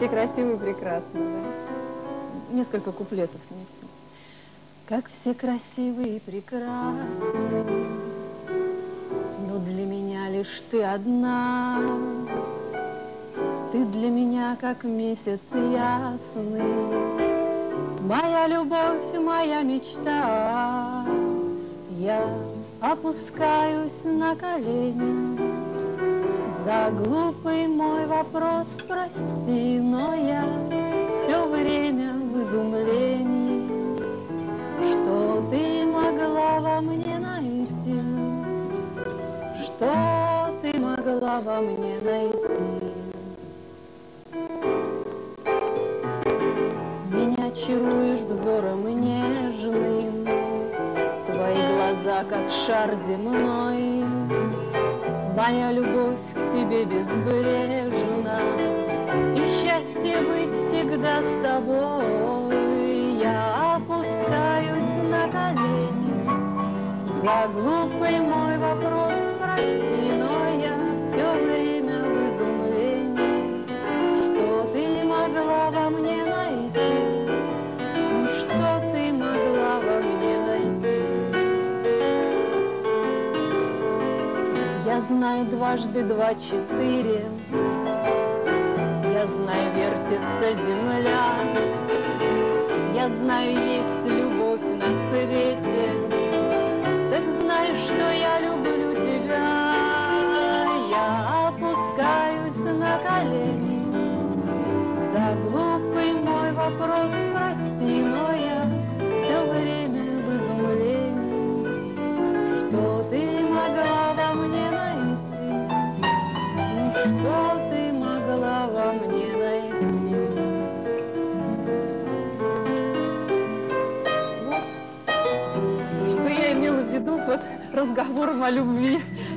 все красивы и прекрасны, да? Несколько куплетов, не все. Как все красивы и прекрасны, но для меня лишь ты одна. Ты для меня как месяц ясный, моя любовь, моя мечта. Я опускаюсь на колени за глупый мой вопрос, прости, но я все время в изумлении, что ты могла во мне найти, что ты могла во мне найти. Меня чаруешь взором нежным, твои глаза как шар земной, моя любовь к тебе безбрежна, и счастье быть всегда с тобой. Я опускаюсь на колени за глупый мой вопрос, прости, но я все время в изумлении, что ты могла во мне найти, ну что ты могла во мне найти. Я знаю, дважды два четыре, я знаю, вертится земля, я знаю, есть любовь на свете, так знаешь, что я люблю тебя. Я опускаюсь на колени за глупый мой вопрос, прости, но я все время в изумлении, что ты могла во мне найти, ну что ты могла во мне найти. Вот что я имела в виду под разговором о любви.